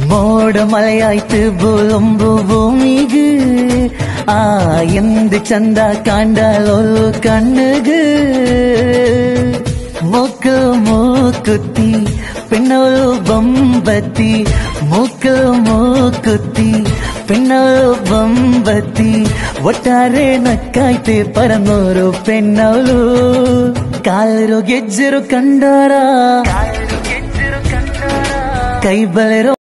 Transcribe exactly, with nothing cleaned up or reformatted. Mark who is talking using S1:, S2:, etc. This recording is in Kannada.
S1: ಮೋಡ ಮಳೆಯಾಯ್ತು ಬುಲಂಬು ಭೂಮಿಗೆ ಆ ಎಂದು ಚಂದ ಕಾಂಡಲೋಲು ಕಣ್ಣಗೆ ಮೂಕ ಮೂಕುತ್ತಿ ಪೆಣ್ಣೋಳು ಬೊಂಬತ್ತಿ ಮೂಕ ಮೂಕುತ್ತಿ ಪೆಣ್ಣೋಳು ಬೊಂಬತ್ತಿ ಒಟ್ಟಾರೆ ನಕ್ಕಾಯ್ತೆ ಪರನೂರು ಪೆಣ್ಣೋಳು ಕಾಲರು ಗೆಜ್ಜರು ಕಂಡಾರ ಕೈ ಬಳೆರೋ